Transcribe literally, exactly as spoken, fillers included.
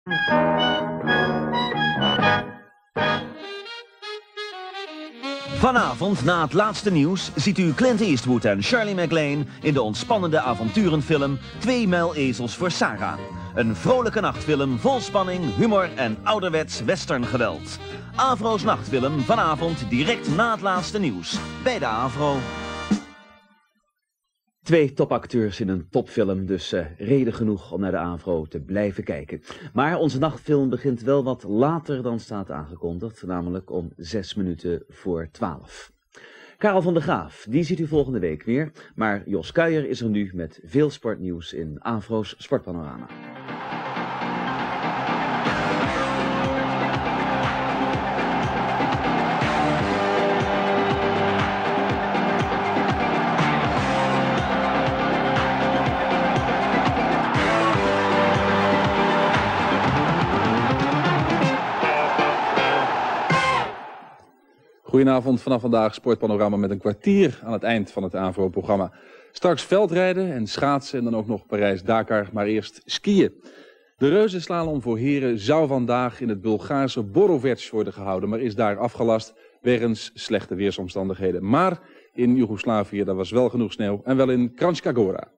Vanavond, na het laatste nieuws, ziet u Clint Eastwood en Shirley MacLaine in de ontspannende avonturenfilm Twee muilezels voor Sarah. Een vrolijke nachtfilm vol spanning, humor en ouderwets westerngeweld. Avro's nachtfilm vanavond direct na het laatste nieuws. Bij de Avro. Twee topacteurs in een topfilm, dus uh, reden genoeg om naar de Avro te blijven kijken. Maar onze nachtfilm begint wel wat later dan staat aangekondigd, namelijk om zes minuten voor twaalf. Karel van der Graaf, die ziet u volgende week weer, maar Jos Kuijer is er nu met veel sportnieuws in Avro's Sportpanorama. Goedenavond, vanaf vandaag Sportpanorama met een kwartier aan het eind van het Avro-programma. Straks veldrijden en schaatsen en dan ook nog Parijs-Dakar, maar eerst skiën. De reuzenslalom voor heren zou vandaag in het Bulgaarse Borovec worden gehouden, maar is daar afgelast wegens slechte weersomstandigheden. Maar in Joegoslavië, daar was wel genoeg sneeuw en wel in Kranjska Gora.